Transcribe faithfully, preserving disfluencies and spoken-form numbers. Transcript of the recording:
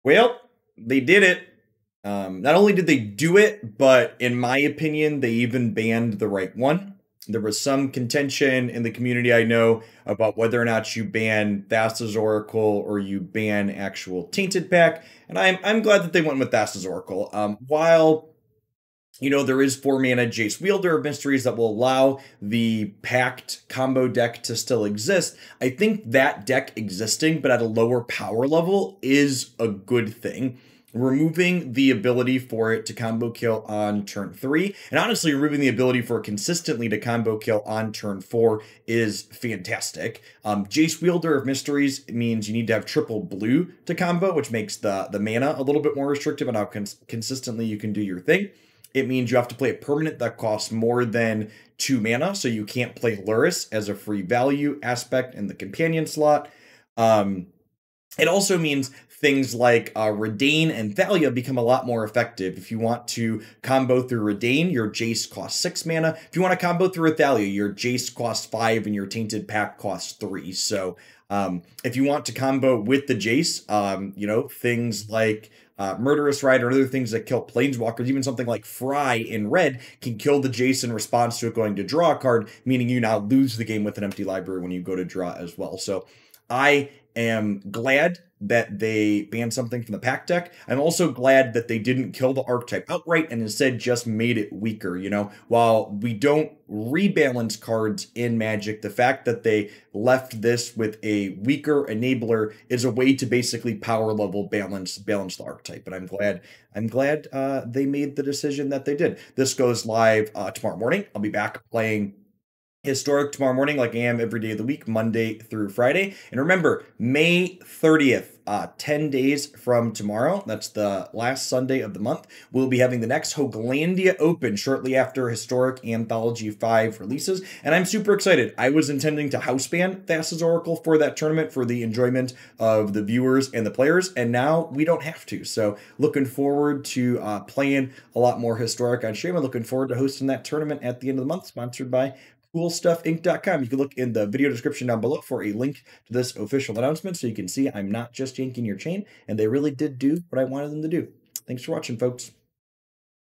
Well, they did it. Um, not only did they do it, but in my opinion, they even banned the right one. There was some contention in the community I know about whether or not you ban Thassa's Oracle or you ban actual Tainted Pack, and I'm I'm glad that they went with Thassa's Oracle. Um, while you know, there is four mana Jace Wielder of Mysteries that will allow the packed combo deck to still exist. I think that deck existing, but at a lower power level, is a good thing. Removing the ability for it to combo kill on turn three, and honestly, removing the ability for it consistently to combo kill on turn four is fantastic. Um, Jace Wielder of Mysteries means you need to have triple blue to combo, which makes the, the mana a little bit more restrictive on how cons consistently you can do your thing. It means you have to play a permanent that costs more than two mana, so you can't play Luris as a free value aspect in the companion slot. Um, it also means things like uh, Redain and Thalia become a lot more effective. If you want to combo through Redain, your Jace costs six mana. If you want to combo through a Thalia, your Jace costs five and your Tainted Pack costs three. So um, if you want to combo with the Jace, um, you know, things like Uh, Murderous Rider and other things that kill Planeswalkers, even something like Fry in red can kill the Jace in response to it going to draw a card, meaning you now lose the game with an empty library when you go to draw as well. So I am glad that they banned something from the pack deck. I'm also glad that they didn't kill the archetype outright and instead just made it weaker. You know, while we don't rebalance cards in Magic, the fact that they left this with a weaker enabler is a way to basically power level balance balance the archetype. And I'm glad I'm glad uh, they made the decision that they did. This goes live uh, tomorrow morning. I'll be back playing Historic tomorrow morning, like I am every day of the week, Monday through Friday. And remember, May thirtieth, uh, ten days from tomorrow, that's the last Sunday of the month, we'll be having the next Hoaglandia Open shortly after Historic Anthology five releases. And I'm super excited. I was intending to house ban Thassa's Oracle for that tournament for the enjoyment of the viewers and the players, and now we don't have to. So looking forward to uh, playing a lot more Historic on stream. I'm looking forward to hosting that tournament at the end of the month, sponsored by cool stuff inc dot com. You can look in the video description down below for a link to this official announcement so you can see I'm not just yanking your chain, and they really did do what I wanted them to do. Thanks for watching, folks.